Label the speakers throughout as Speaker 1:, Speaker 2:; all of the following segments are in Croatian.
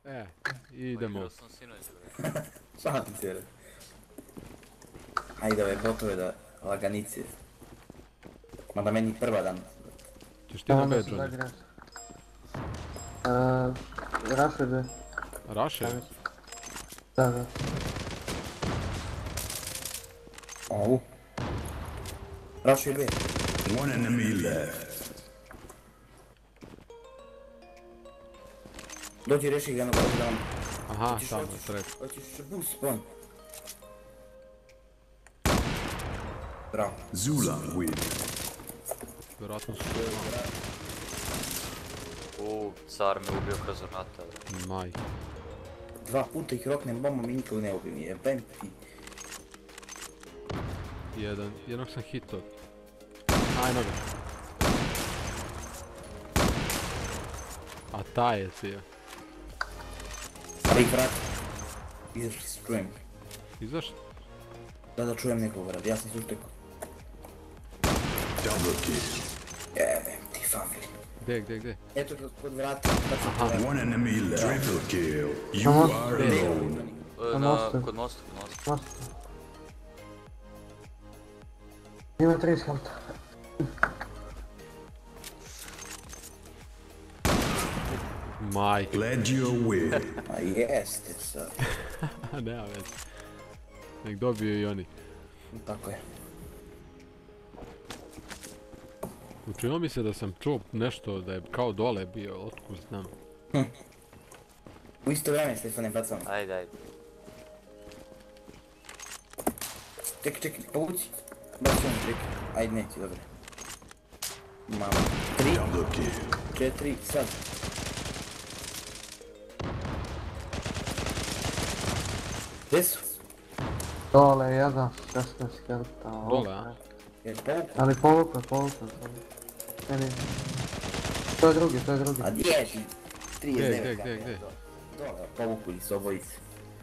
Speaker 1: Idemo.
Speaker 2: Igrao sam sinoć, bre.
Speaker 3: Šalim se, bre. Ajde ove botove da laganice. Mada meni prva danas.
Speaker 1: Češ ti na
Speaker 4: Onda
Speaker 1: B,
Speaker 4: se
Speaker 1: Johnny?
Speaker 4: zagraš. Rašaj B.
Speaker 1: Raše?
Speaker 4: Da.
Speaker 3: Ovu. Rašo je B.
Speaker 5: One enemy left.
Speaker 3: Dođi reši ga na gore da vam...
Speaker 1: Aha, tamo, sred.
Speaker 3: Hoćeš boost spawn. Bravo.
Speaker 5: Zula win.
Speaker 1: Vjerojatno su
Speaker 2: Car me ubio kroz vrata, bre.
Speaker 1: maj.
Speaker 3: 2 puta ih roknem bombom i nikog ne ubim. Jebem ti.
Speaker 1: Jednog sam hitao. Ajmo ga. A taj je cija.
Speaker 3: Ali ih vrati. Izašli se, čujem.
Speaker 1: Izašli?
Speaker 3: Da čujem nekog vrati, ja sam se uštekao.
Speaker 5: Double kill.
Speaker 3: Jebem ti family.
Speaker 1: Gdje?
Speaker 3: Eto kod vrata.
Speaker 5: One enemy left. Triple kill. You are alone.
Speaker 2: Kod mosta.
Speaker 4: Mosta. Ima 30 helta.
Speaker 1: Maj.
Speaker 5: Glad you win.
Speaker 3: A jeste sad.
Speaker 1: Nema već. Nek dobiju i oni.
Speaker 3: Tako je.
Speaker 1: Učinilo mi se da sam čuo nešto da je kao dole bio, otkud znam.
Speaker 3: U isto vreme Stefane bacamo.
Speaker 2: Ajde.
Speaker 3: Čekaj, povuci. Baš ću vam čekaj. Ajde, neće, dobro. Malo. 3,
Speaker 5: Double kill.
Speaker 3: 4, sad. Gdje su?
Speaker 4: Dole jedan, 16 helta.
Speaker 1: Dole, a?
Speaker 3: Jer povuku.
Speaker 4: Ali povukao. Meni... To je drugi.
Speaker 3: A gdje je ti? 39.
Speaker 1: Gdje?
Speaker 3: Dole, povuku li su obojice.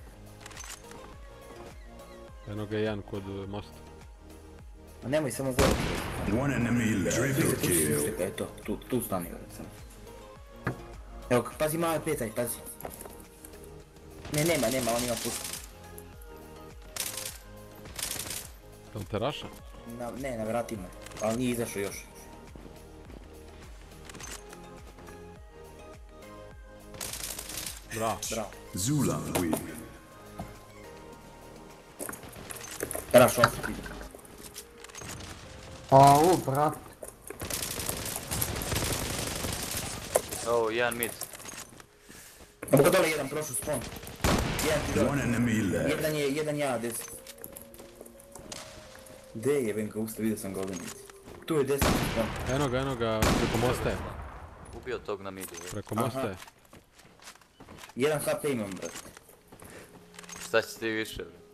Speaker 1: Eno ga je jedan kod mosta.
Speaker 3: A nemoj samo gore.
Speaker 5: One enemy left. Triple kill.
Speaker 3: Eto, tu stani gore samo. Evo, pazi male petaj, pazi. Ne, nema, on ima pušku.
Speaker 1: Jel te raša?
Speaker 3: Ne, na vratima. Ali nije izašao još.
Speaker 1: Bravo.
Speaker 5: Zula win.
Speaker 3: Raš, osjeti.
Speaker 4: Brat.
Speaker 2: Jedan mid.
Speaker 3: Evo ga dole jedan, prošao spawn. Jedan ti dole.
Speaker 5: One enemy left.
Speaker 3: Jedan ja, 10. Gdje je jebem ga usta, vidio sam ga ovdje nici. Tu je 10 spawn.
Speaker 1: Eno ga, preko mosta je.
Speaker 2: Ubio tog na midu, bre.
Speaker 1: Preko mosta je.
Speaker 3: Jedan HP imam, brate.
Speaker 2: Šta će ti više, bre?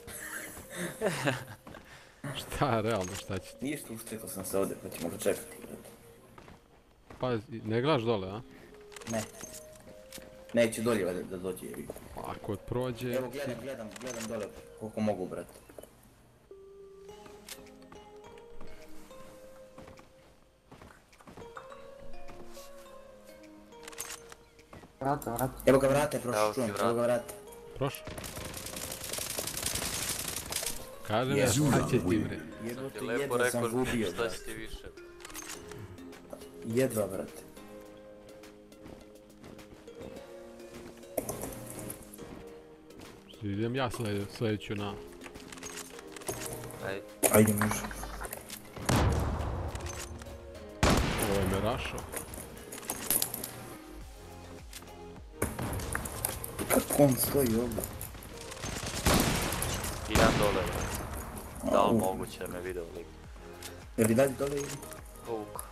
Speaker 1: Šta, realno, šta će?
Speaker 3: Ništa, uštekao sam se ovdje, pa ćemo ga čekati, brate.
Speaker 1: Pa, ne gledaš dole, a?
Speaker 3: Ne. Neće dolje da dođe, jebi.
Speaker 1: Ako prođe...
Speaker 3: Evo gledam dole koliko mogu, brate.
Speaker 4: Vrata.
Speaker 3: Evo ga vrate, prošao čujem, evo ga vrate.
Speaker 1: Prošao? Kažem
Speaker 3: Je,
Speaker 1: ja, šta će ti
Speaker 5: win.
Speaker 1: bre?
Speaker 3: Jebote,
Speaker 2: Ti lepo
Speaker 3: jedva sam
Speaker 2: rekao
Speaker 3: gubio,
Speaker 2: šta
Speaker 3: brate.
Speaker 2: će ti više.
Speaker 3: Jedva, brate.
Speaker 1: Idem ja sljedeću na...
Speaker 2: Ajde.
Speaker 3: Ajde, može.
Speaker 1: Ovo je me rašao.
Speaker 3: Kako on stoji ovdje?
Speaker 2: Jedan dole, bre. Da li moguće me video lik?
Speaker 3: Je li dalje dole ili?
Speaker 2: Povuk.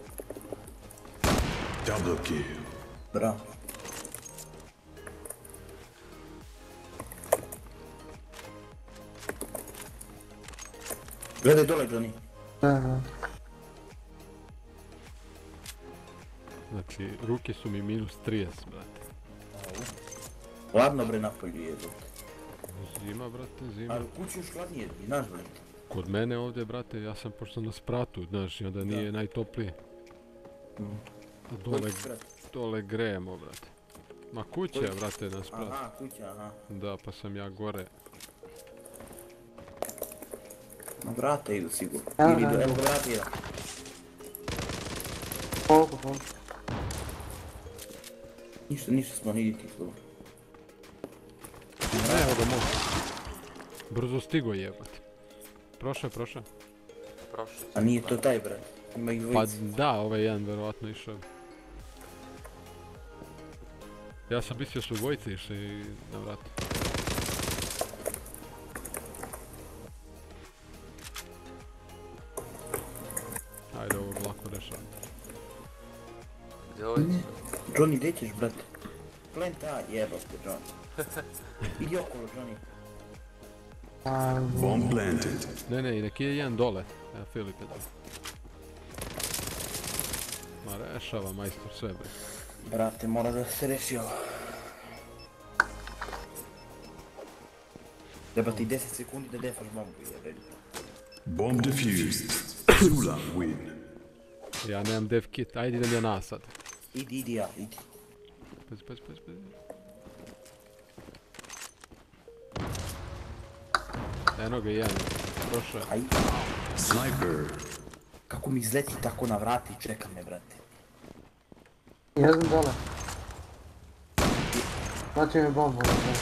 Speaker 5: Double kill.
Speaker 3: Bravo. Gledaj dole, Johnny.
Speaker 4: Da.
Speaker 1: Znači, ruke su mi minus 30, brate.
Speaker 3: Hladno bre napolju jedu.
Speaker 1: Zima, brate, zima.
Speaker 3: Ali u kući još hladnije, znaš brate.
Speaker 1: Kod mene ovdje, brate, ja sam pošto na spratu, znaš, i onda nije najtoplije. A dole grejemo, brate. Ma kuća je, brate, nas prati.
Speaker 3: Aha, kuća, aha.
Speaker 1: Da, pa sam ja gore.
Speaker 3: Na vrata idu sigurno.
Speaker 4: Evo
Speaker 3: Ili
Speaker 4: ga,
Speaker 3: idu,
Speaker 4: evo.
Speaker 3: evo vrata jedan.
Speaker 4: Koliko?
Speaker 3: Ništa smo niti ti tu.
Speaker 1: Ne, evo ga most. Brzo stigo jebati. Prošao.
Speaker 2: Prošli.
Speaker 3: A nije to taj, brat. Ima ih
Speaker 1: Pa
Speaker 3: dvojica.
Speaker 1: da, ovaj jedan verovatno išao. Ja sam mislio su dvojice išli na vratu. Ajde, ovo lako rešavam.
Speaker 2: Gdje ovi?
Speaker 3: Johnny, gdje ćeš, brate? Plenta, jebate, Johnny. Idi okolo, Johnny.
Speaker 5: Bomb planted.
Speaker 1: Ne, neki je jedan dole. Evo Filip je dole. Ma rešava majstor sve bre.
Speaker 3: Brate, mora da se reši ovo. Treba ti 10 sekundi da defaš bombu, jebate.
Speaker 5: Bomb defused. Zula win.
Speaker 1: Ja nemam dev kit, ajde idem ja na sad.
Speaker 3: Idi ja, idi.
Speaker 1: Pazi. Eno ga jedan, prošao je.
Speaker 3: Aj,
Speaker 5: Sniper.
Speaker 3: kako mi izleti tako na vrati i čeka me, brate.
Speaker 4: Jedan dole. Znači mi bombu.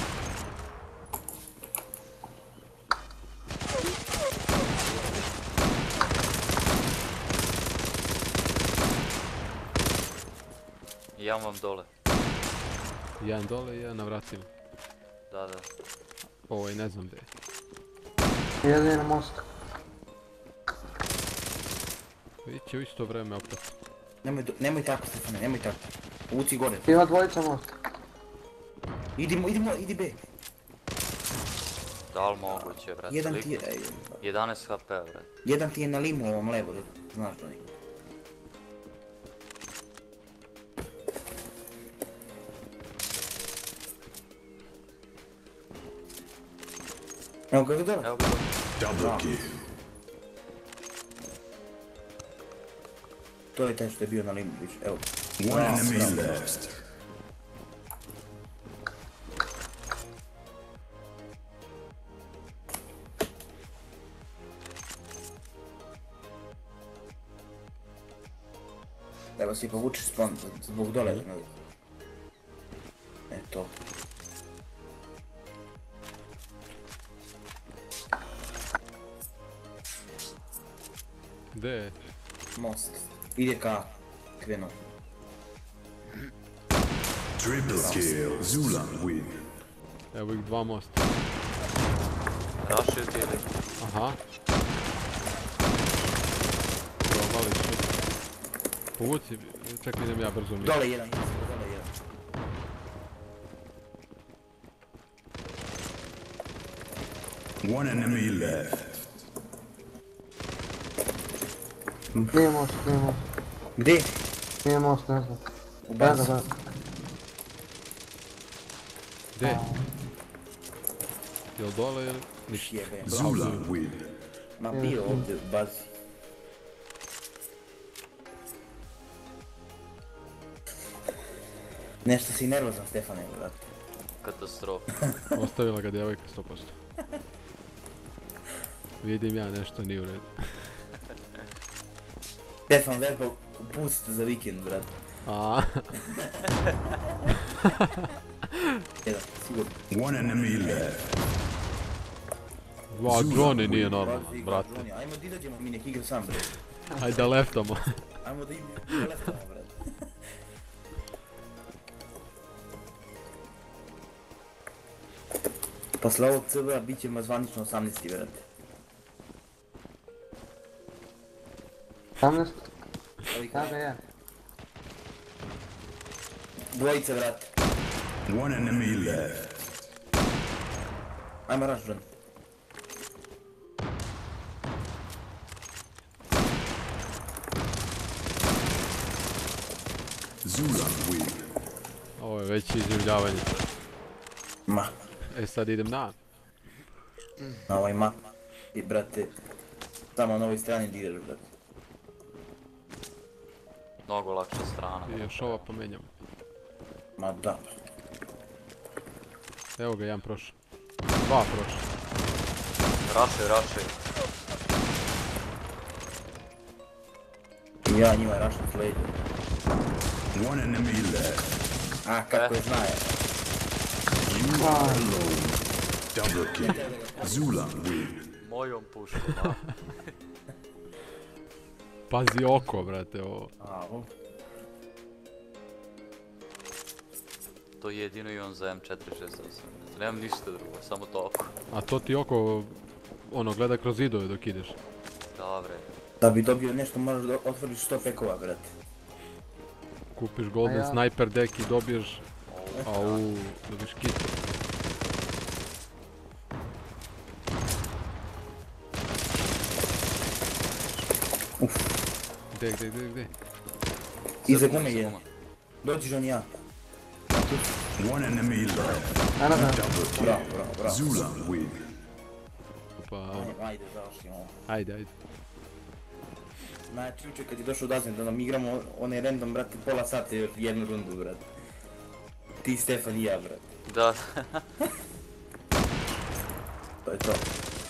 Speaker 2: Jedan vam dole.
Speaker 1: Jedan dole i jedan na vratima.
Speaker 2: Da.
Speaker 1: Ovaj ne znam gdje je.
Speaker 4: Jedan je na mostu.
Speaker 1: Iće u isto vreme opet.
Speaker 3: Nemoj tako, Stefane, nemoj tako. Uci gore.
Speaker 4: Ima dvojica most.
Speaker 3: Idi B.
Speaker 2: Da li moguće, brate?
Speaker 3: Jedan ti je,
Speaker 2: 11 HP, brate.
Speaker 3: jedan ti je na limu ovom levo, znaš Johnny. Evo ga dole.
Speaker 2: Evo ga.
Speaker 5: Double kill.
Speaker 3: To je taj što je bio na limu, viš, evo.
Speaker 5: One enemy left.
Speaker 3: Treba si povući spawn zbog dole. Eto.
Speaker 1: Gdje je?
Speaker 3: Most. Ide ka krenu.
Speaker 5: Triple kill. Zula win.
Speaker 1: Evo ih dva mosta.
Speaker 2: Rašio ti ili?
Speaker 1: Aha. Probali su. Povuci, čekaj idem ja brzo mi.
Speaker 3: Dole jedan, dole jedan.
Speaker 5: One enemy left.
Speaker 4: Nije most.
Speaker 3: Gdje?
Speaker 4: Nije most, ne znam.
Speaker 3: U
Speaker 4: Da.
Speaker 3: bazi.
Speaker 1: Gdje? Jel dole ili? Ništa.
Speaker 3: Jebe.
Speaker 5: Zula win.
Speaker 3: Ma bio ovdje u bazi. Nešto si nervozan, Stefane, brate.
Speaker 2: Katastrofa.
Speaker 1: Ostavila ga djevojka 100%. Vidim ja nešto nije u redu.
Speaker 3: Stefan Verbo, pust za vikend, brate.
Speaker 1: A,
Speaker 3: Jedan, sigurno.
Speaker 5: One enemy left.
Speaker 1: dva drone nije normalno,
Speaker 3: Bazi,
Speaker 1: brate.
Speaker 3: Johnny, ajmo da izađemo mi nek igra sam, brate.
Speaker 1: Ajde da leftamo.
Speaker 3: Ajmo da igra leftamo, brate. Posle ovog CB-a bit ćemo zvanično 18. brate.
Speaker 4: 18?
Speaker 3: Ovih
Speaker 4: Kada je?
Speaker 3: dvojice, brate.
Speaker 5: One enemy left.
Speaker 3: Ajmo rush, Johnny.
Speaker 5: Zula win.
Speaker 1: Ovo je već iživljavanje.
Speaker 3: Ma,
Speaker 1: E sad idem na.
Speaker 3: na ovaj map. I brate, samo na ovoj strani da igraš, brate.
Speaker 2: Mnogo lakša strana.
Speaker 1: I još ova pomenjam.
Speaker 3: Ma da.
Speaker 1: Evo ga, jedan prošao. Dva prošao.
Speaker 2: Raše.
Speaker 3: Ja njima rašam sleđu.
Speaker 5: One enemy left.
Speaker 3: A, kako je znaje.
Speaker 5: You are alone. Double kill. Zula win.
Speaker 2: Mojom puškom, a.
Speaker 1: Pazi oko, brate, ovo.
Speaker 3: Au.
Speaker 2: To jedino imam za M468. Nemam ništa drugo, samo to oko.
Speaker 1: A to ti oko, ono, gleda kroz zidove dok ideš.
Speaker 2: Dobre.
Speaker 3: Da bi dobio nešto moraš da otvoriš 100 pekova, brate.
Speaker 1: Kupiš golden
Speaker 4: A ja?
Speaker 1: sniper deck i dobiješ... Au, dobiješ kit. Gdje?
Speaker 3: Iza gume je. Dođi žon ja.
Speaker 5: One enemy left.
Speaker 4: Eno ga.
Speaker 5: Double kill.
Speaker 3: Bravo.
Speaker 5: Zula win.
Speaker 1: Pa,
Speaker 3: Ajde, završi ovo.
Speaker 1: ajde.
Speaker 3: Znači, jučer kad je došao odazven da nam igramo onaj random, brate, pola sata još jednu rundu, brate. Ti, Stefan i ja, brate.
Speaker 2: Da.
Speaker 3: To je to.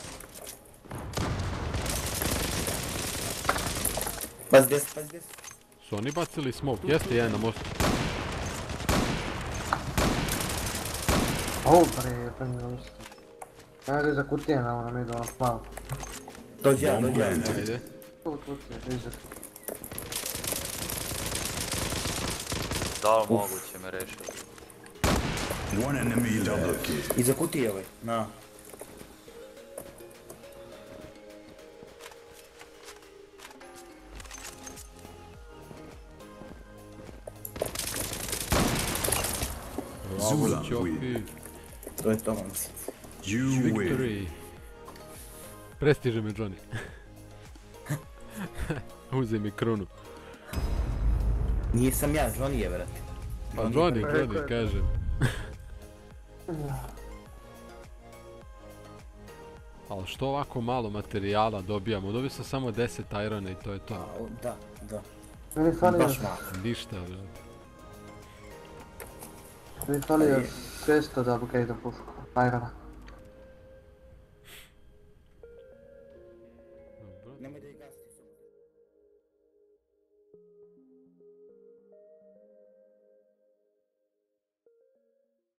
Speaker 3: Pazi des.
Speaker 1: Su oni bacili smoke? Jeste jedan na mostu.
Speaker 4: Ovo bre, premjelo isto. Ajde iza kutije na ono, idu ono plav.
Speaker 3: Dođi ja.
Speaker 1: Ajde.
Speaker 4: Tu kutije, iza.
Speaker 2: Da li moguće me rešiti?
Speaker 5: One enemy double kill.
Speaker 3: Iza kutije ovaj, na.
Speaker 1: Bravo,
Speaker 5: Zula
Speaker 1: Ćopi.
Speaker 5: win.
Speaker 3: To je to, momci.
Speaker 5: You win.
Speaker 1: Victory. Prestiže me Johnny. Uzej mi krunu.
Speaker 3: Nisam ja, Johnny je, brate.
Speaker 1: Pa Johnny, kažem. Ali što ovako malo materijala dobijamo? Dobio sam samo 10 irona i to je to.
Speaker 3: Da.
Speaker 4: Meni fali još,
Speaker 3: Baš malo.
Speaker 1: Ništa, brate.
Speaker 4: meni fali još 600 da upgrade pušku. Irona.